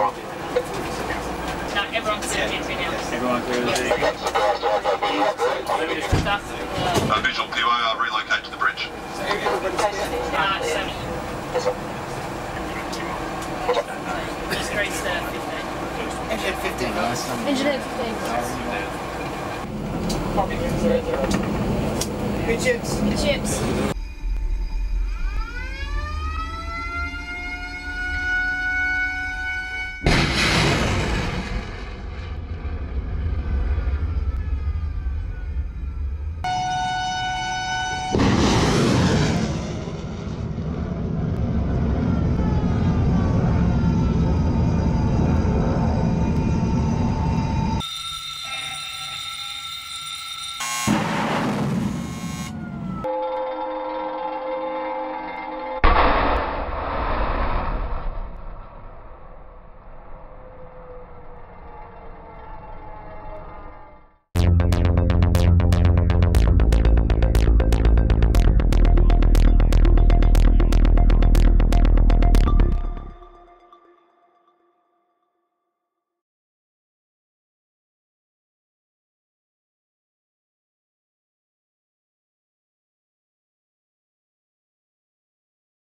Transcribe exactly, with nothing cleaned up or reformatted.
No, everyone's clear of the entry now. Everyone clear of the entry? Uh, visual, P O uh, relocate to the bridge. Uh, seven. Disgrace uh, fifteen. Engine fifteen. Engineer fifteen. Good chips. Good chips.